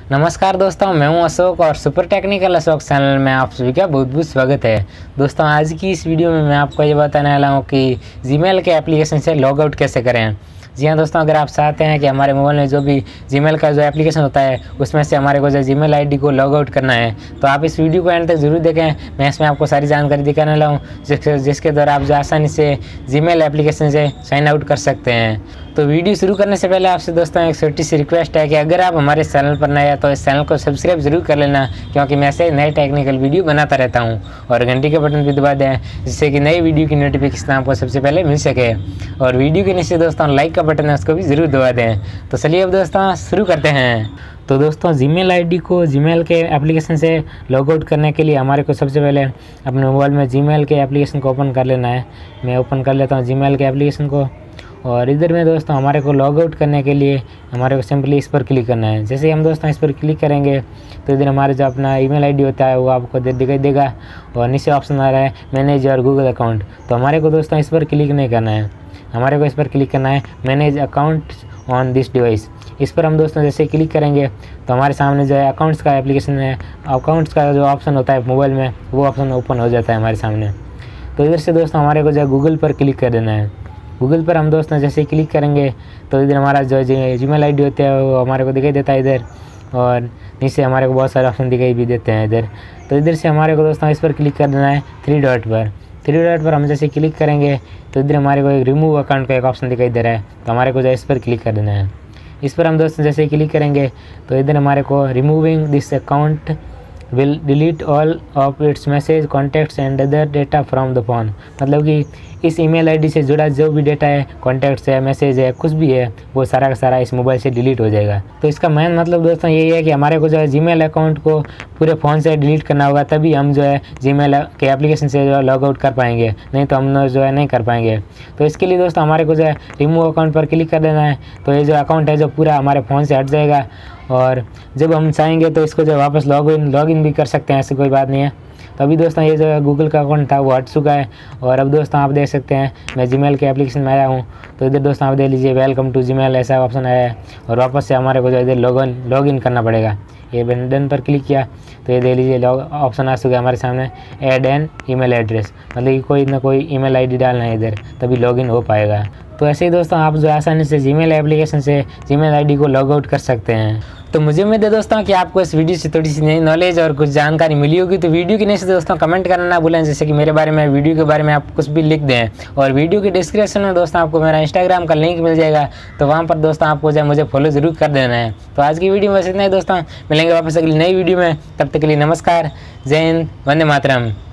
नमस्कार दोस्तों, मैं हूं अशोक और सुपर टेक्निकल अशोक चैनल में आप सभी का बहुत बहुत स्वागत है। दोस्तों आज की इस वीडियो में मैं आपको ये बताने वाला हूं कि जीमेल के एप्लीकेशन से लॉग आउट कैसे करें। जी हाँ दोस्तों, अगर आप चाहते हैं कि हमारे मोबाइल में जो भी जीमेल का जो एप्लीकेशन होता है उसमें से हमारे को जो जीमेल आईडी को लॉग आउट करना है तो आप इस वीडियो को एंड तक जरूर देखें। मैं इसमें आपको सारी जानकारी दिखाने वाला हूँ जिसके द्वारा आप जो आसानी से जीमेल एप्लीकेशन से साइन आउट कर सकते हैं। तो वीडियो शुरू करने से पहले आपसे दोस्तों एक छोटी सी रिक्वेस्ट है कि अगर आप हमारे चैनल पर नए हैं तो इस चैनल को सब्सक्राइब जरूर कर लेना, क्योंकि मैं ऐसे नए टेक्निकल वीडियो बनाता रहता हूं। और घंटी के बटन भी दबा दें जिससे कि नई वीडियो की नोटिफिकेशन आपको सबसे पहले मिल सके। और वीडियो के नीचे दोस्तों लाइक का बटन है उसको भी ज़रूर दबा दें। तो चलिए अब दोस्तों शुरू करते हैं। तो दोस्तों जीमेल आईडी को जीमेल के एप्लीकेशन से लॉग आउट करने के लिए हमारे को सबसे पहले अपने मोबाइल में जीमेल के एप्लीकेशन को ओपन कर लेना है। मैं ओपन कर लेता हूँ जीमेल के एप्लीकेशन को। और इधर में दोस्तों हमारे को लॉग आउट करने के लिए हमारे को सिंपली इस पर क्लिक करना है। जैसे ही हम दोस्तों इस पर क्लिक करेंगे तो इधर हमारे जो अपना ईमेल आईडी होता है वो आपको दिखाई देगा। और नीचे ऑप्शन आ रहा है मैनेज योर गूगल अकाउंट। तो हमारे को दोस्तों इस पर क्लिक नहीं करना है, हमारे को इस पर क्लिक करना है manage account on this device. इस पर हम दोस्तों जैसे क्लिक करेंगे तो हमारे सामने जो है अकाउंट्स का एप्लीकेशन है, अकाउंट्स का जो ऑप्शन होता है मोबाइल में वो ऑप्शन ओपन हो जाता है हमारे सामने। तो इधर से दोस्तों हमारे को जो है गूगल पर क्लिक कर देना है। गूगल पर हम दोस्तों जैसे क्लिक करेंगे तो इधर हमारा जो जीमेल आईडी होता है वो हमारे को दिखाई देता है इधर। और नीचे हमारे को बहुत सारे ऑप्शन दिखाई भी देते हैं इधर। तो इधर से हमारे को दोस्तों इस पर क्लिक कर देना है थ्री डॉट पर हम जैसे क्लिक करेंगे तो इधर हमारे को एक रिमूव अकाउंट का एक ऑप्शन दिखाई दे रहा है। तो हमारे को जो इस पर क्लिक कर देना है। इस पर हम दोस्तों जैसे क्लिक करेंगे तो इधर हमारे को removing this account will delete all of its message contacts and other data from the phone. मतलब कि इस ईमेल आईडी से जुड़ा जो भी डेटा है, कॉन्टैक्ट्स है, मैसेज है, कुछ भी है, वो सारा का सारा इस मोबाइल से डिलीट हो जाएगा। तो इसका मेन मतलब दोस्तों यही है कि हमारे को जो है जीमेल अकाउंट को पूरे फ़ोन से डिलीट करना होगा, तभी हम जो है जीमेल के एप्लीकेशन से जो है लॉग आउट कर पाएंगे, नहीं तो हम जो है नहीं कर पाएंगे। तो इसके लिए दोस्तों हमारे को जो है रिमूव अकाउंट पर क्लिक कर देना है। तो ये जो अकाउंट है जो पूरा हमारे फ़ोन से हट जाएगा। और जब हम चाहेंगे तो इसको जो वापस लॉग इन भी कर सकते हैं, ऐसी कोई बात नहीं है। तो अभी दोस्तों ये जो गूगल का अकाउंट था वो हट चुका है। और अब दोस्तों आप देख सकते हैं मैं जीमेल के एप्लीकेशन में आया हूँ। तो इधर दोस्तों आप देख लीजिए वेलकम टू जीमेल ऐसा ऑप्शन आया है। और वापस से हमारे को जो इधर लॉग इन करना पड़ेगा। ये डन पर क्लिक किया तो ये देख लीजिए ऑप्शन आ चुका है हमारे सामने ऐड एन ईमेल एड्रेस। मतलब कि कोई ना कोई ईमेल आईडी डालना है इधर, तभी लॉगिन हो पाएगा। तो ऐसे ही दोस्तों आप जो आसानी से जीमेल एप्लीकेशन से जीमेल आईडी को लॉग आउट कर सकते हैं। तो मुझे उम्मीद है दोस्तों कि आपको इस वीडियो से थोड़ी सी नई नॉलेज और कुछ जानकारी मिली होगी। तो वीडियो के नीचे दोस्तों कमेंट करना ना भूलें, जैसे कि मेरे बारे में, वीडियो के बारे में आप कुछ भी लिख दें। और वीडियो के डिस्क्रिप्शन में दोस्तों आपको मेरा इंस्टाग्राम का लिंक मिल जाएगा, तो वहाँ पर दोस्तों आपको जो है मुझे फॉलो जरूर कर देना है। तो आज की वीडियो में बस इतना ही दोस्तों, मिलेंगे वापस अगली नई वीडियो में। तब तक के लिए नमस्कार, जय हिंद, वंदे मातरम।